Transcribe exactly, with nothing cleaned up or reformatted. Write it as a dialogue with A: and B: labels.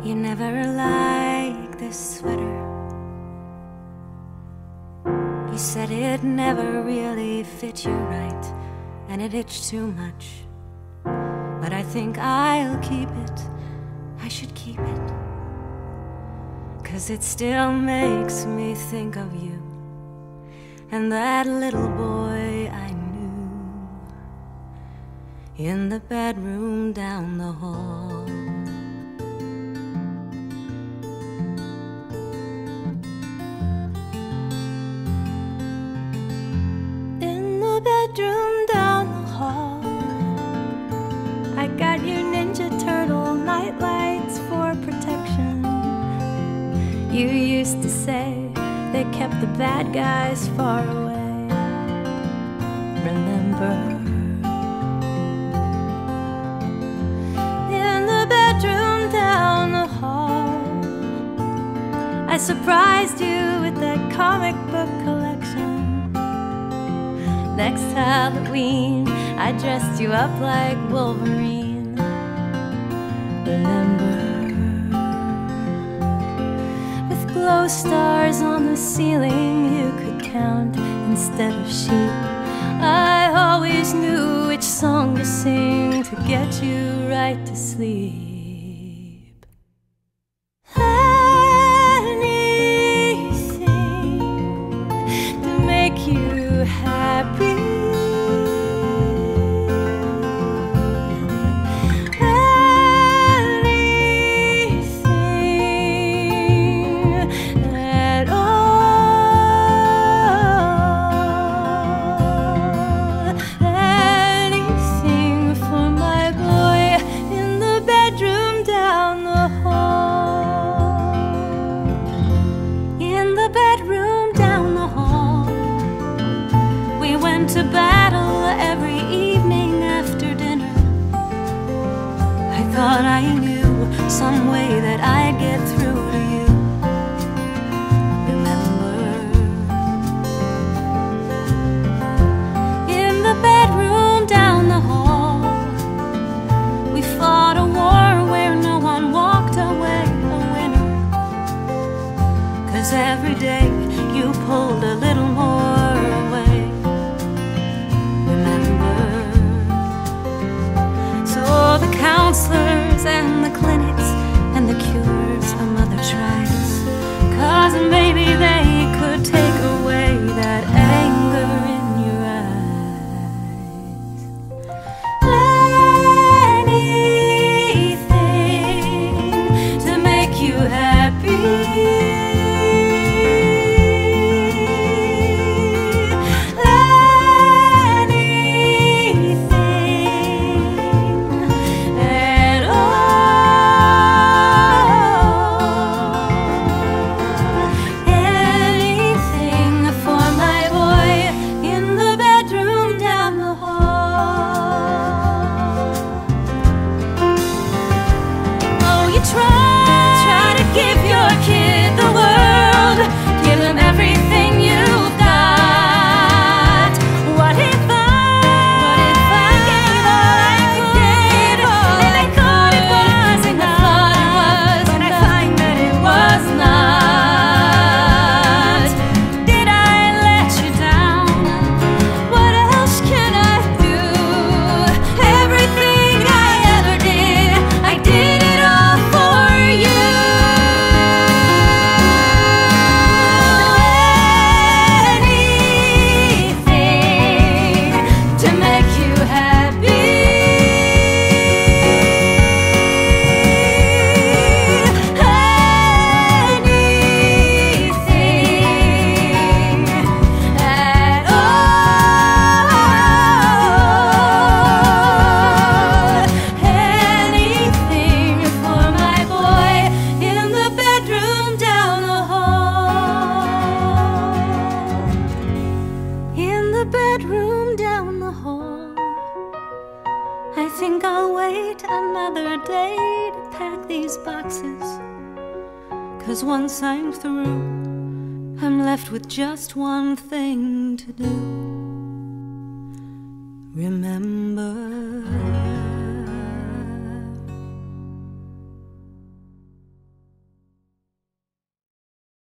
A: You never liked this sweater. You said it never really fit you right, and it itched too much. But I think I'll keep it, I should keep it, 'cause it still makes me think of you and that little boy I knew in the bedroom down the hall.
B: Bedroom down the hall, I got you Ninja Turtle nightlights for protection. You used to say they kept the bad guys far away. Remember? In the bedroom down the hall, I surprised you with that comic book collection. Next Halloween, I dressed you up like Wolverine. Remember? With glow stars on the ceiling you could count instead of sheep. I always knew which song to sing to get you right to sleep. Anything to make you happy. To battle every evening after dinner. I thought I knew some way that I'd get through to you. Remember? In the bedroom down the hall, we fought a war where no one walked away a winner. 'Cause every day you pulled a little more away. The counselors and the clinics and the cures a mother tries, 'cause maybe they could take away that anger in your eyes. Anything to make you happy. think I'll wait another day to pack these boxes, 'cause once I'm through, I'm left with just one thing to do. Remember